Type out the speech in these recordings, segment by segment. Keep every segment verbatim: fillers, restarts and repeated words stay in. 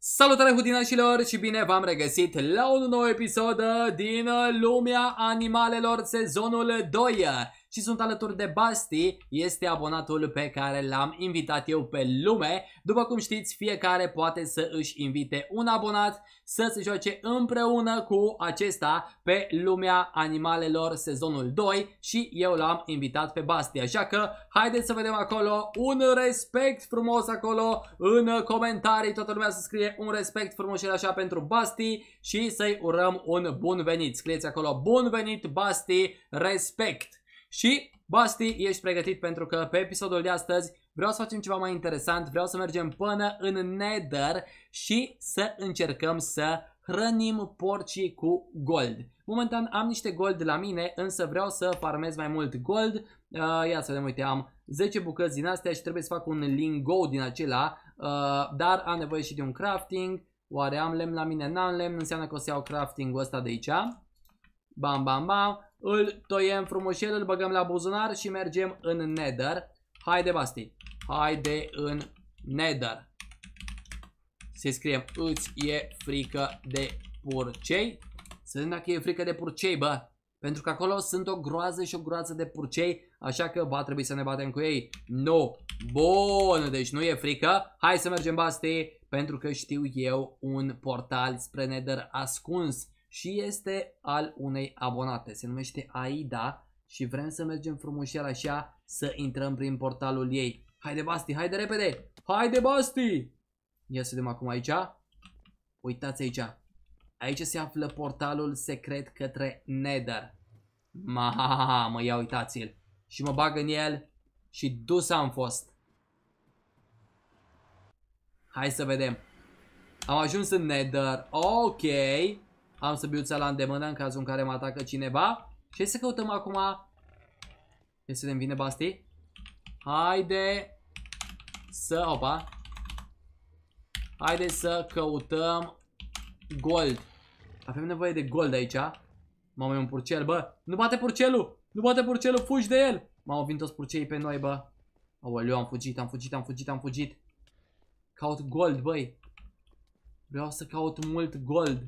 Salutare hudinașilor și bine v-am regăsit la un nou episod din Lumea Animalelor sezonul doi. Și sunt alături de Basti, este abonatul pe care l-am invitat eu pe lume. După cum știți, fiecare poate să își invite un abonat să se joace împreună cu acesta pe Lumea Animalelor sezonul doi și eu l-am invitat pe Basti. Așa că haideți să vedem acolo un respect frumos acolo în comentarii. Toată lumea să scrie un respect frumos și așa pentru Basti și să-i urăm un bun venit. Scrieți acolo bun venit Basti, respect. Și Basti, ești pregătit pentru că pe episodul de astăzi vreau să facem ceva mai interesant. Vreau să mergem până în Nether și să încercăm să hrănim porcii cu gold. Momentan am niște gold la mine, însă vreau să farmez mai mult gold. uh, Ia să vedem, uite, am zece bucăți din astea și trebuie să fac un lingo din acela, uh, dar am nevoie și de un crafting. Oare am lemn la mine? N-am lemn, înseamnă că o să iau crafting-ul ăsta de aici. Bam, bam, bam. Îl toiem frumușel, îl băgăm la buzunar și mergem în Nether. Haide, Basti, haide în Nether. Să scriem, îți e frică de purcei? Să vedem dacă e frică de purcei, bă. Pentru că acolo sunt o groază și o groază de purcei, așa că va trebui să ne batem cu ei. Nu. Bun, deci nu e frică. Hai să mergem, Basti, pentru că știu eu un portal spre Nether ascuns. Și este al unei abonate, se numește Aida și vrem să mergem frumușel așa să intrăm prin portalul ei. Haide, Basti, haide repede, haide, Basti! Ia să vedem acum aici. Uitați aici, aici se află portalul secret către Nether. Mamă, ia uitați-l. Și mă bag în el și dus am fost. Hai să vedem. Am ajuns în Nether, ok. Am săbiuța la îndemână în cazul în care mă atacă cineva. Și să căutăm acum. Hai să vedem, vine Basti. Haide să, opa. Haide să căutăm gold. Avem nevoie de gold aici. Mamă, e un purcel, bă. Nu bate purcelul, nu bate purcelul, fugi de el. M-au venit toți purceii pe noi, bă. Aoleu, am fugit, am fugit, am fugit, am fugit. Caut gold, băi. Vreau să caut mult gold.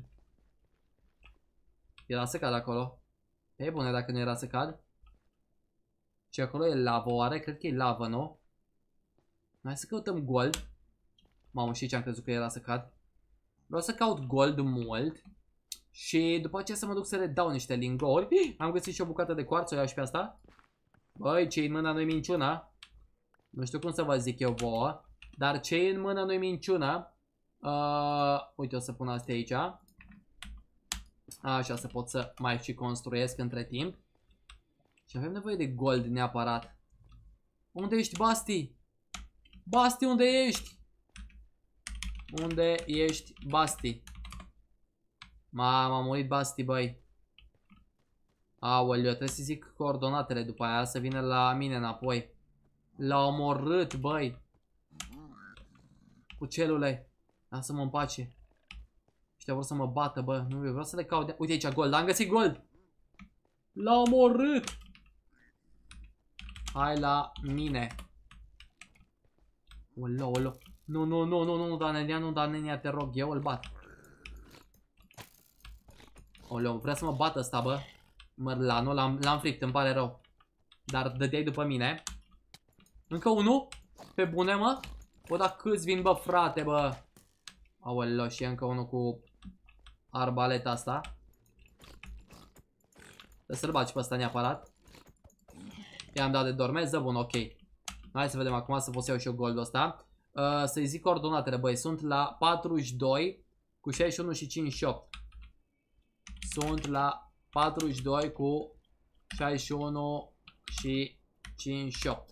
Era să cad acolo. E bune dacă nu era să cad. Și acolo e lavă, oare? Cred că e lavă, nu? Hai să căutăm gold. Mamă, și ce am crezut că era să cad. Vreau să caut gold mult. Și după aceea să mă duc să le dau niște lingouri. Am găsit și o bucată de cuarț, o iau și pe asta. Băi, ce-i în mâna nu-i minciuna. Nu știu cum să vă zic eu vouă. Dar ce-i în mână nu-i minciuna. uh, Uite, o să pun astea aici. Așa, să pot să mai și construiesc între timp. Și avem nevoie de gold neapărat. Unde ești, Basti? Basti, unde ești? Unde ești, Basti? Mamă, a murit Basti, băi. Aoleu, trebuie să zic coordonatele după aia să vină la mine înapoi. L-a omorât, băi. Cu celule. Lasă-mă în pace. Ăștia vor să mă bată, bă. Nu vreau să le caut de... Uite aici gold, am găsit gold. L-a omorât. Hai la mine. Oleu, oleu. Nu, nu, nu, nu, nu, Danenia, nu, Danenia, te rog, eu îl bat. Oleu, vrea să mă bată ăsta, bă. Mărlanu, l-am frict, îmi pare rău. Dar dădeai după mine. Încă unul? Pe bune, mă? Bă, dar câți vin, bă, frate, bă. Aoleu, și încă unul cu arbaleta asta. Trebuie să-l bagi pe ăsta neapărat. I-am dat de dormeză, bun, ok. Hai să vedem acum să pot să iau și eu goldul ăsta. uh, Să-i zic coordonatele, băi. Sunt la patruzeci și doi cu șaizeci și unu și cincizeci și opt. Sunt la patruzeci și doi cu șaizeci și unu și cincizeci și opt.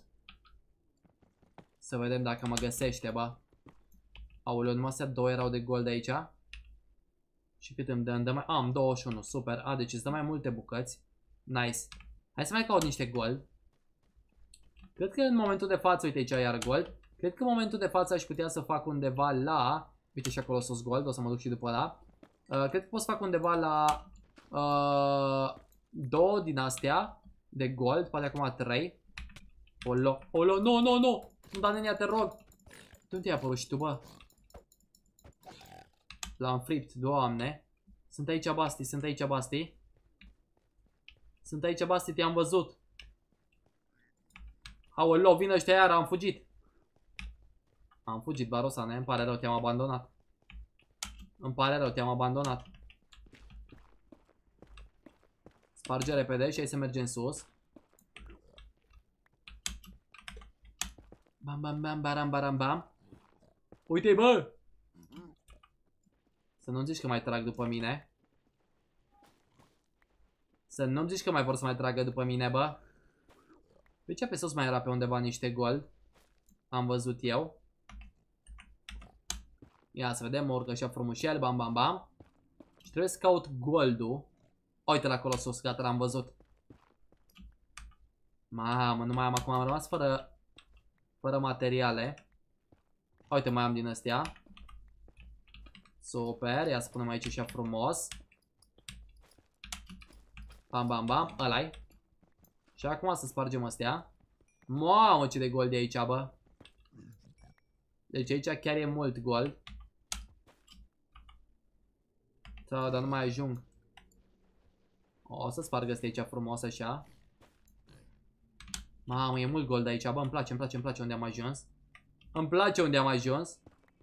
Să vedem dacă mă găsește, bă. Aoleu, numai astea două erau de gold aici. Și cât îmi dă? Îmi dă mai... A, am douăzeci și unu, super. A, deci îți dă mai multe bucăți. Nice. Hai să mai caut niște gold. Cred că în momentul de față, uite aici iar gold. Cred că în momentul de față aș putea să fac undeva la... Uite și acolo sus gold, o să mă duc și după ăla. uh, Cred că pot să fac undeva la uh, două din astea de gold, poate acum trei. Olo, olo, nu, nu, nu. Nu, Danenia, te rog. De unde ai apărut și tu, bă? L-am fript, doamne. Sunt aici, Basti, sunt aici, Basti. Sunt aici, Basti, te-am văzut. Aoleu, vin ăștia iar, am fugit. Am fugit, Barosane, îmi pare rău, te-am abandonat. Îmi pare rău, te-am abandonat. Sparge repede și hai să mergem sus. Bam, bam, bam, baram, baram, bam. Uite-i, bă! Să nu-mi zici că mai trag după mine. Să nu-mi zici că mai vor să mai tragă după mine, bă. De ce pe sus mai era pe undeva niște gold? Am văzut eu. Ia să vedem, mă urcă așa frumușel, bam, bam, bam. Și trebuie să caut goldul. Uite-l acolo sus, gata, l-am văzut. Mamă, nu mai am acum, am rămas fără, fără materiale. Uite, mai am din astea. Super, ia să punem aici așa frumos. Bam, bam, bam, ăla-i. Și acum să spargem astea. Mamă, ce de gold e aici, bă. Deci aici chiar e mult gold. Da, dar nu mai ajung. O să sparg astea aici frumos așa. Mamă, e mult gold aici, bă, îmi place, îmi place, îmi place unde am ajuns. Îmi place unde am ajuns.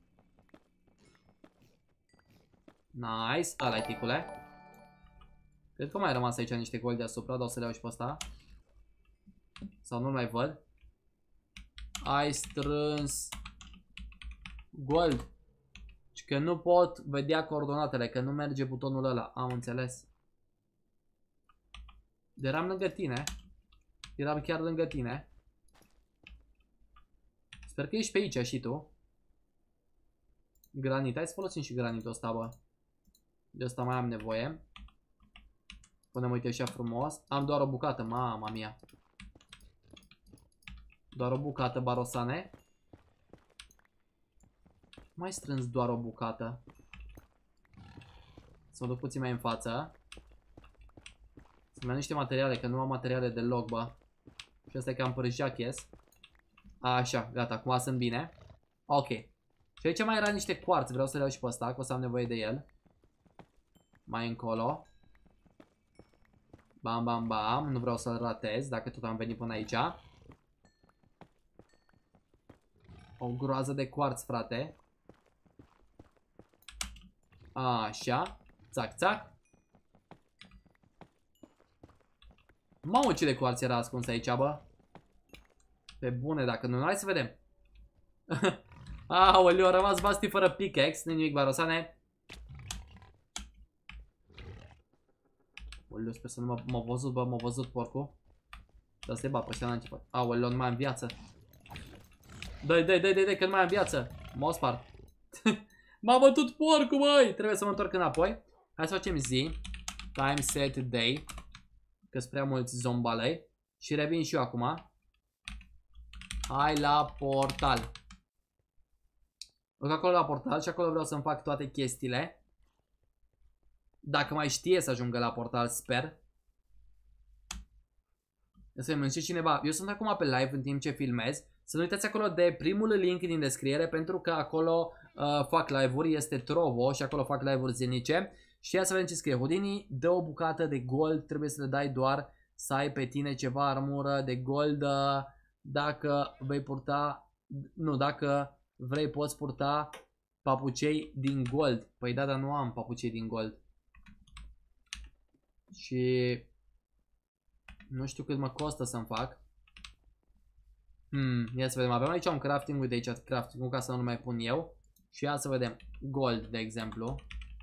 Nice, ăla-i, ticule. Cred că mai a rămas aici niște gold deasupra, dar o să le iau și pe ăsta. Sau nu mai văd. Ai strâns gold. Și că nu pot vedea coordonatele, că nu merge butonul ăla. Am înțeles. Eram lângă tine. Eram chiar lângă tine. Sper că ești pe aici și tu. Granit. Hai să folosim și granitul ăsta, bă. De ăsta mai am nevoie. Punem, uite, așa frumos. Am doar o bucată, mama mia. Doar o bucată, Barosane. Mai strâns doar o bucată. Să o duc puțin mai în față. Să-mi iau niște materiale, că nu am materiale deloc, bă. Și asta e cam părjaches. Așa, gata, acum sunt bine. Ok. Și aici mai era niște quartz, vreau să le iau și pe ăsta, că o să am nevoie de el. Mai încolo. Bam, bam, bam, nu vreau să-l ratez, dacă tot am venit până aici. O groază de quartz, frate. Așa. Țac, țac. Mamă, ce de quartz era ascuns aici, bă. Pe bune, dacă nu, hai să vedem. Aoleu, a rămas Basti fără pickaxe. Nu nimic, Barosane. Aoleu, sper să nu m-a văzut, bă, m-a văzut porcul. Dar se bat pe ăștia la început. Aoleu, nu mai am viață. Dă-i, dă-i, dă-i, dă-i, că nu mai am viață. M-au spart. M-a bătut porcul, băi. Trebuie să mă întorc înapoi. Hai să facem zi. Time set day. Că-s prea mulți zombalei. Și revin și eu acum. Hai la portal. Duc acolo la portal și acolo vreau să-mi fac toate chestiile. Dacă mai știe să ajungă la portal, sper. Să mi cineva. Eu sunt acum pe live în timp ce filmez. Să nu uitați acolo de primul link din descriere, pentru că acolo uh, fac live-uri, este Trovo și acolo fac live-uri zilnice. Și ia să vedem ce scrie. Houdini, dă o bucată de gold, trebuie să le dai doar să ai pe tine ceva armură de gold. Uh, dacă vei purta, nu, dacă vrei poți purta papucei din gold. Păi da, dar nu am papucei din gold. Și nu știu cât mă costă să-mi fac. Hmm, ia să vedem, avem aici un crafting, uite aici crafting-ul ca să nu mai pun eu. Și ia să vedem, gold de exemplu.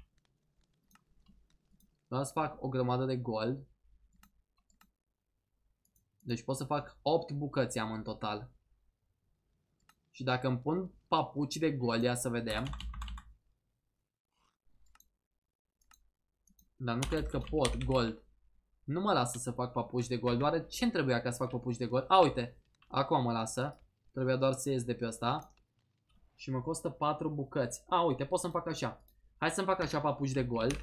Vreau să fac o grămadă de gold. Deci pot să fac opt bucăți am în total. Și dacă îmi pun papuci de gold, ia să vedem. Dar nu cred că pot, gold. Nu mă lasă să fac papuci de gold, doar ce-mi trebuia ca să fac papuci de gold? A, uite. Acum mă lasă. Trebuia doar să ies de pe ăsta. Și mă costă patru bucăți. A, uite, pot să-mi fac așa. Hai să-mi fac așa papuci de gold.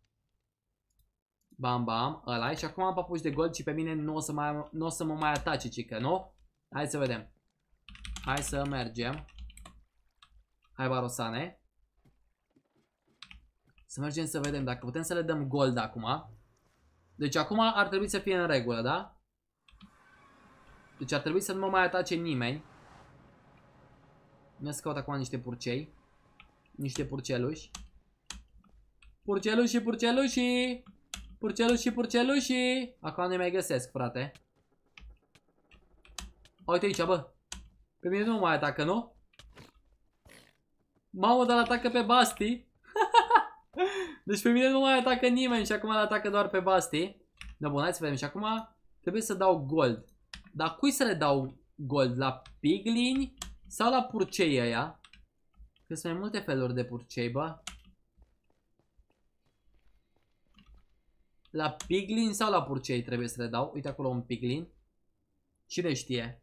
Bam, bam, ăla. Și acum am papuci de gold și pe mine nu o să, mai, nu o să mă mai atace, cică, nu? Hai să vedem. Hai să mergem. Hai, Barosane. Să mergem să vedem dacă putem să le dăm gold acum. Deci acum ar trebui să fie în regulă, da? Deci ar trebui să nu mă mai atace nimeni. Ne-a să caut acum niște purcei. Niște purceluși. Purceluși, purceluși. Purceluși, purceluși. Acum nu mai găsesc, frate. Uite aici, bă. Pe mine nu mă mai atacă, nu? Mamă, dar atacă pe Basti. Deci pe mine nu mai atacă nimeni și acum îl atacă doar pe Basti. Da, bun, hai să vedem. Și acum trebuie să dau gold. Dar cui să le dau gold? La piglini sau la purcei ăia? Că sunt mai multe feluri de purcei, bă. La piglin sau la purcei trebuie să le dau? Uite acolo un piglin. Cine știe?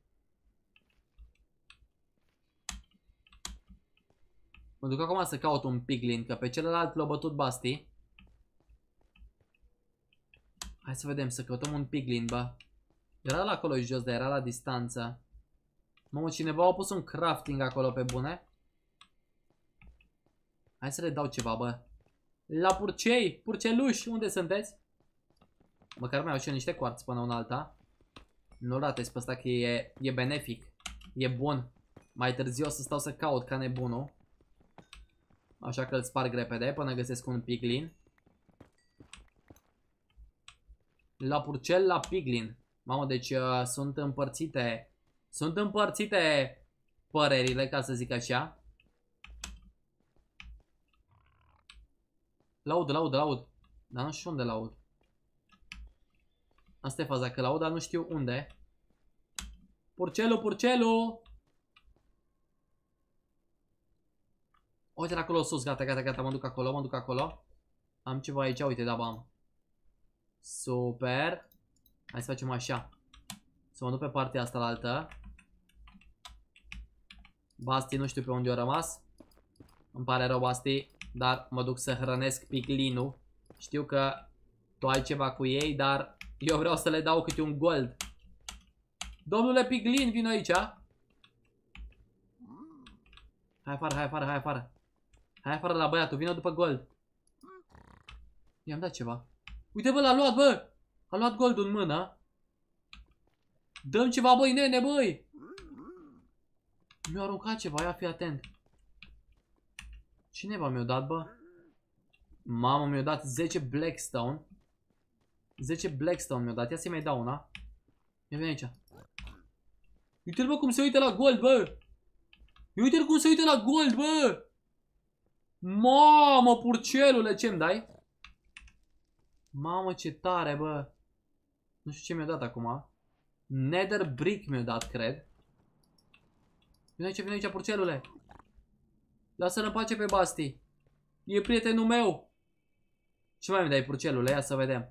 Mă duc acum să caut un piglin, că pe celălalt l-a bătut Basti. Hai să vedem, să căutăm un piglin, bă. Era la acolo jos, dar era la distanță. Mamă, cineva a pus un crafting acolo pe bune. Hai să le dau ceva, bă. La purcei, purceluși, unde sunteți? Măcar mai au și eu niște quartz până una alta. Nu ratezi pe ăsta că e, e benefic. E bun. Mai târziu o să stau să caut ca nebunul. Așa că îl sparg repede până găsesc un piglin. La purcel, la piglin. Mamă, deci uh, sunt împărțite. Sunt împărțite părerile, ca să zic așa. Laud, laud, laud. Dar nu știu unde laud. Asta e faza, că laud, dar nu știu unde. Purcelu, purcelu. Uite acolo sus, gata, gata, gata, mă duc acolo, mă duc acolo. Am ceva aici, uite, da, bam. Super. Hai să facem așa. Să mă duc pe partea asta la altă. Basti nu știu pe unde a rămas. Îmi pare rău, Basti, dar mă duc să hrănesc piglinul. Știu că tu ai ceva cu ei, dar eu vreau să le dau câte un gold. Domnule piglin, vino aici. Hai afară, hai afară, hai afară. Hai afară la băiatul, vină după gold. I-am dat ceva. Uite, bă, l-a luat, bă. A luat goldul în mână. Dăm ceva, băi, nene, băi. Mi-a aruncat ceva, ia fi atent. Cine v-a mi-a dat, bă? Mamă, mi-a dat zece Blackstone. zece Blackstone mi-a dat, ia să-i mai dau una. Ia vine aici. Uite-l, bă, cum se uită la gold, bă. Uite-l cum se uită la gold, bă. Mamă, purcelule, ce-mi dai? Mamă, ce tare, bă. Nu știu ce mi-a dat acum. Nether brick mi-a dat, cred. Vine aici, vine aici, purcelule. Lasă-l în pace pe Basti. E prietenul meu. Ce mai mi dai, purcelule? Ia să vedem.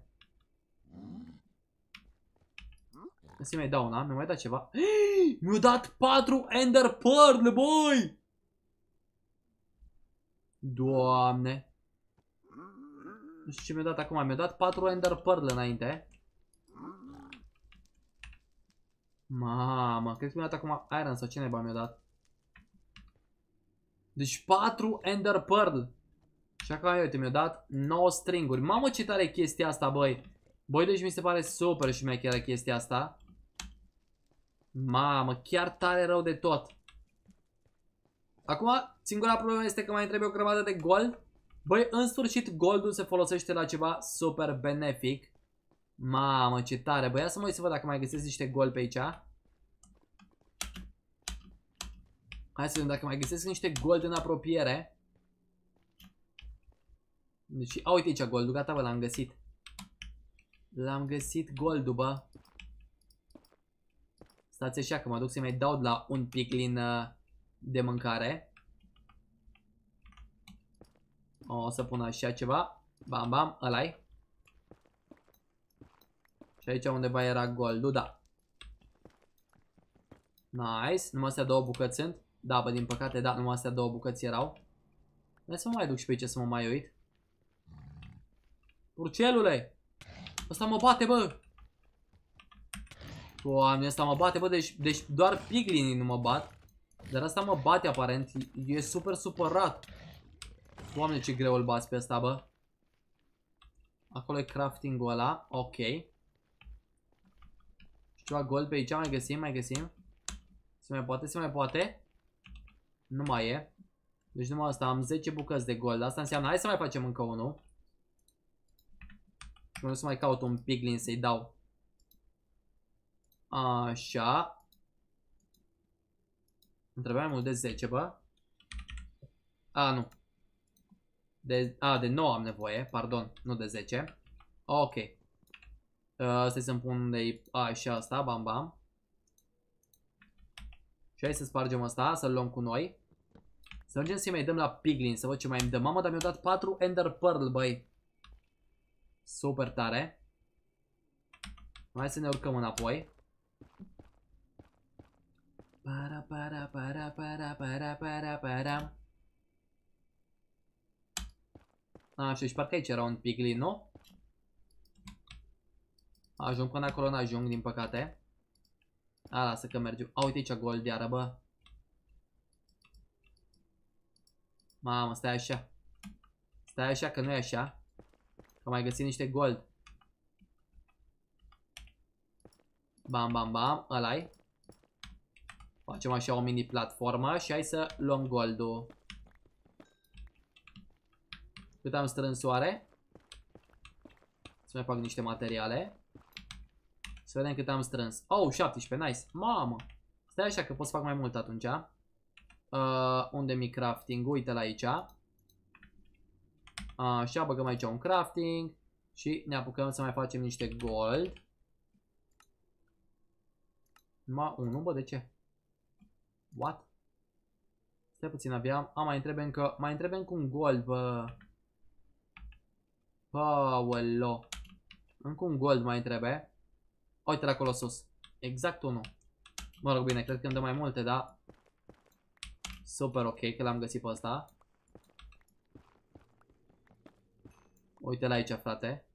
Să-i mai dau una, mi-a mai dat ceva. Mi-a dat patru Ender Pearl, băi! Doamne. Nu știu ce mi-a dat acum, mi-a dat patru Ender Pearl înainte. Mamă, cred că mi-a dat acum Iron sau ce neba mi-a dat. Deci patru Ender Pearl. Și acum, uite, mi-a dat nouă stringuri. Mamă, ce tare e chestia asta, băi. Băi, deci mi se pare super șmecheră chestia asta. Mamă, chiar tare rău de tot. Acum, singura problemă este că mai trebuie o grămadă de gold. Băi, în sfârșit, goldul se folosește la ceva super benefic. Mamă, ce tare. Băi, ia să mă uit să văd dacă mai găsesc niște gold pe aici. Hai să vedem dacă mai găsesc niște gold în apropiere. Deci, a, uite aici goldul, gata, bă, l-am găsit. L-am găsit goldul, bă. Stați așa că mă duc să-i mai dau la un piglin uh, de mâncare. O să pun așa ceva. Bam, bam, ăla-i. Și aici undeva era goldul, da. Nice, numai astea două bucăți sunt. Da, bă, din păcate, da, numai astea două bucăți erau. Hai să mă mai duc și pe aici să mă mai uit. Purcelule! Ăsta mă bate, bă! Doamne, ăsta mă bate, bă, deci, deci doar piglinii nu mă bat. Dar asta mă bate aparent, e super supărat. Doamne, ce greu îl bați pe ăsta, bă. Acolo e crafting-ul ăla. Ok. Și ceva gold pe aici. Mai găsim, mai găsim. Se mai poate, se mai poate. Nu mai e. Deci numai asta. Am zece bucăți de gold. Asta înseamnă. Hai să mai facem încă unul. Nu să mai caut un piglin să-i dau. Așa. Îmi trebuie mai mult de zece, bă. A, nu. De, a, de nouă am nevoie. Pardon. Nu de zece. Ok. Uh, stai să-mi pun de așa asta. Bam, bam. Și hai să spargem asta. Să-l luăm cu noi. Să mergem să-i mai dăm la piglin. Să văd ce mai îmi dă. Mamă, dar mi-au dat patru ender pearl, băi. Super tare. Hai să ne urcăm înapoi. Para, para, para, para, para, para, para. Așa, și parcă aici era un piglin, nu? Ajung până acolo, n-ajung, din păcate. A, lasă că mergem. A, uite aici gold iară, bă. Mamă, stai așa. Stai așa, că nu e așa. Că mai găsim niște gold. Bam, bam, bam. Ăla-i. Facem așa o mini platformă și hai să luăm goldul. Cât am strâns oare? Să mai fac niște materiale. Să vedem cât am strâns. Oh, șaptesprezece, nice. Mamă. Stai așa că pot să fac mai mult atunci. Uh, unde mi crafting? Uite-l aici. Așa, băgăm aici un crafting. Și ne apucăm să mai facem niște gold. Numai unu, bă, de ce? What? Stai puțin, abia am, mai întreb încă, mai întreb încă un gold, bă. Paolo. Încă un gold mai trebuie. Uite-l acolo sus. Exact unul. Mă rog, bine, cred că îmi dă mai multe, da? Super ok, că l-am găsit pe ăsta. Uite-l aici, frate.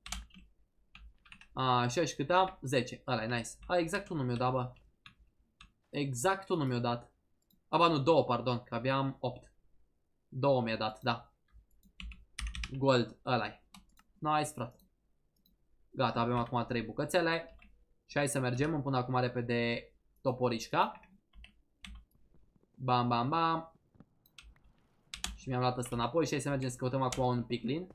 Așa, și cât am? zece. Ăla e nice. A, exact unul mi-o dat, bă. Exact unul mi-o dat. Aba, nu, două, pardon, că abia am opt. Două mi-a dat, da. Gold, ăla-i. Nice, frate. Gata, avem acum trei bucățele. Și hai să mergem, îmi pun acum repede toporișca. Bam, bam, bam. Și mi-am luat asta înapoi și hai să mergem să căutăm acum un piglin.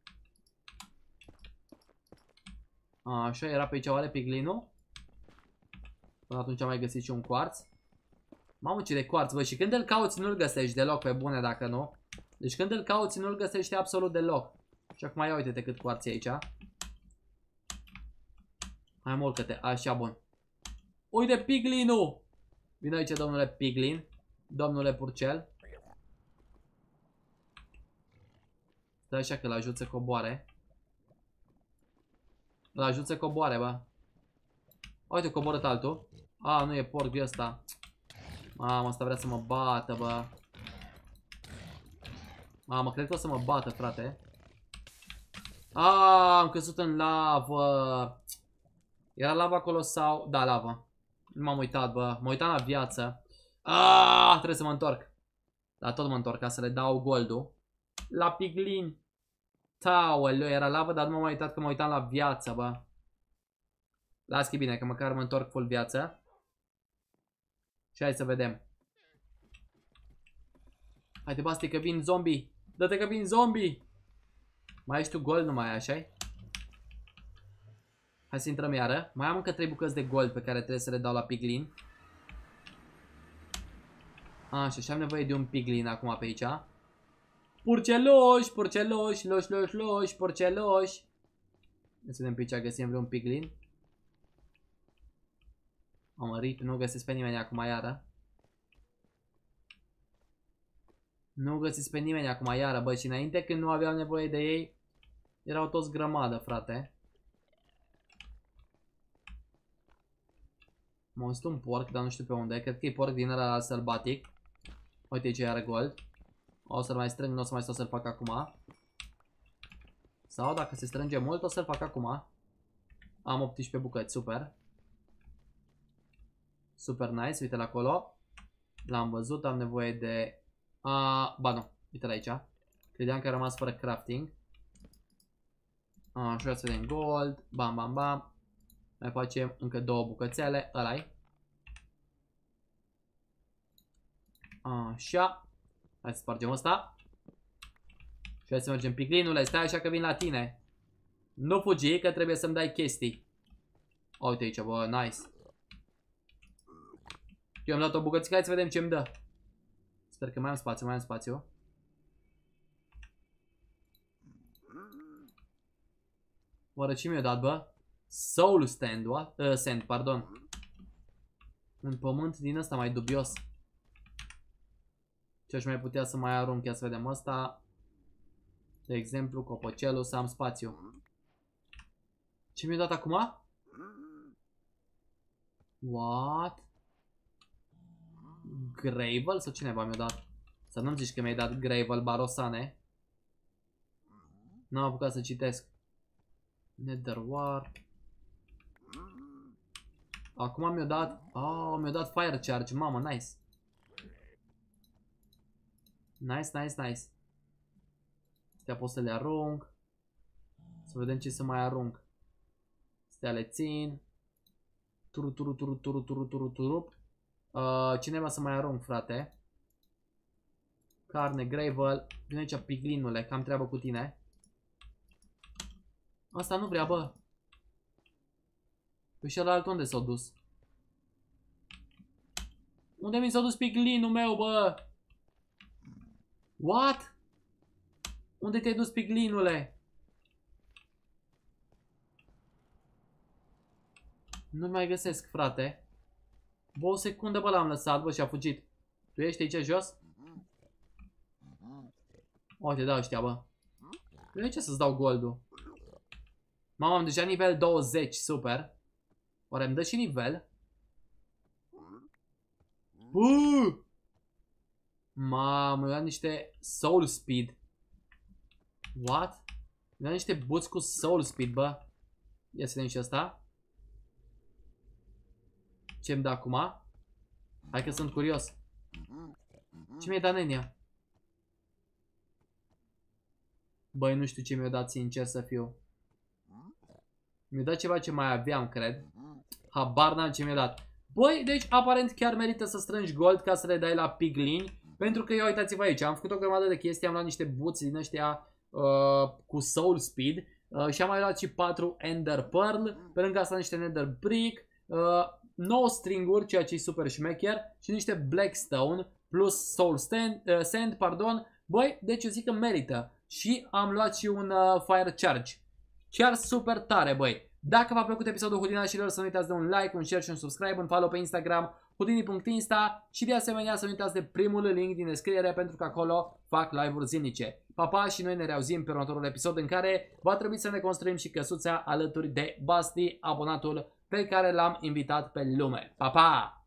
Așa, era pe aici oare piglinul? Până atunci am mai găsit și un quartz. Mamă, ce de quartz, bă, și când îl cauți nu-l găsești deloc, pe bune dacă nu. Deci când îl cauți nu-l găsești absolut deloc. Și acum ia uite-te cât quartz e aici. Hai mult că te, așa, bun. Uite piglinul! Vine aici domnule piglin. Domnule purcel. Stai așa că l-ajut să coboare. L-ajut să coboare, bă. Uite, coborât altul. A, nu e porc ăsta. Mamă, asta vrea să mă bată, bă. Mamă, cred că o să mă bată, frate. A, am căzut în lavă. Era lava acolo sau... Da, lavă. Nu m-am uitat, bă. M-am uitat la viață. A, trebuie să mă întorc. Da, tot mă întorc ca să le dau goldul. La piglin. Taoleu, era lavă, dar nu m-am uitat că mă uitam la viață, bă. Las că bine, că măcar mă întorc full viață. Și hai să vedem. Haide, basti, că vin zombie. Dă-te că vin zombie. Mai ești tu gold, nu mai ai, așa-i? Hai să intrăm iară. Mai am încă trei bucăți de gold pe care trebuie să le dau la piglin. Așa, și am nevoie de un piglin acum pe aici. Purceloși, purceloși, loși, loși, loși, purceloși. Să vedem pe aici, găsim vreun piglin. Am mărit, nu găsesc pe nimeni acum iară. Nu găsesc pe nimeni acum iară, bă, și înainte când nu aveau nevoie de ei, erau toți grămadă, frate. Mă văzut un porc, dar nu știu pe unde. Cred că e porc din ăla sălbatic. Uite ce are gold. O să-l mai strâng, nu o să mai stau să-l fac acum. Sau dacă se strânge mult, o să-l fac acum. Am optsprezece bucăți, super. Super nice, uite-l acolo. L-am văzut, am nevoie de... A, ba nu, uite-l aici. Credeam că a rămas fără crafting. Așa, să vedem gold. Bam, bam, bam. Mai facem încă două bucățele. Ăla-i. Așa. Hai să spargem ăsta. Și hai să mergem piglinule. Stai așa că vin la tine. Nu fugi că trebuie să-mi dai chestii. Uite aici, bă, nice. Eu am dat o bucățică, hai să vedem ce-mi dă. Sper că mai am spațiu, mai am spațiu. Oare ce mi-a dat, bă? Soul stand, what? Uh, sand, pardon. Un pământ din ăsta mai dubios. Ce aș mai putea să mai arunc? Ia să vedem ăsta. De exemplu, copocelul, să am spațiu. Ce mi-a dat acum? What? Gravel? Sau cineva mi-a dat? Să nu-mi zici că mi-ai dat Gravel, Barosane. N-am apucat să citesc. Nether Wart. Acum mi-a dat... Oh, mi-a dat Fire Charge, mamă, nice. Nice, nice, nice. Astea pot să le arunc. Să vedem ce să mai arunc. Astea le țin. Turu, turu, turu, turu, turu, turu, turu. Uh, cineva să mai arunc, frate. Carne, gravel. Vine aici piglinule, că am treabă cu tine. Asta nu vrea, bă. Păi și ălalt unde s-a dus? Unde mi s-a dus piglinul meu, bă? What? Unde te-ai dus, piglinule? Nu mai găsesc, frate. Bă, o secundă, bă, l-am lăsat, bă, și a fugit. Tu ești aici jos? Uite, da, ăștia, bă. De ce să-ți dau goldul? Mamă, am deja nivel douăzeci, super. Oare îmi dă și nivel? Uh! Mamă, mi-a dat niște soul speed. What? Mi-a dat niște boots cu soul speed, bă. Ia să vedem și asta. Ce-mi dă acum? Hai că sunt curios. Ce mi-ai dat, nenia? Băi, nu știu ce mi-a dat, sincer să fiu. Mi-a dat ceva ce mai aveam, cred. Habar n-am ce mi-a dat. Băi, deci aparent chiar merită să strângi gold ca să le dai la piglini. Pentru că, ia uitați-vă aici, am făcut o grămadă de chestii, am luat niște boots din ăștia uh, cu soul speed. Uh, și am mai luat și patru ender pearl. Pe lângă asta niște nether brick. Uh, nouă stringuri, ceea ce e super șmecher. Și niște blackstone plus soul stand, uh, sand, pardon. Băi, deci eu zic că merită. Și am luat și un uh, fire charge. Chiar super tare, băi. Dacă v-a plăcut episodul Hudinașilor, să nu uitați de un like, un share și un subscribe, un follow pe Instagram hudini punct insta și de asemenea să nu uitați de primul link din descriere pentru că acolo fac live-uri zilnice. Pa, pa și noi ne reauzim pe următorul episod în care va trebui să ne construim și căsuța alături de Basti, abonatul pe care l-am invitat pe lume. Pa, pa!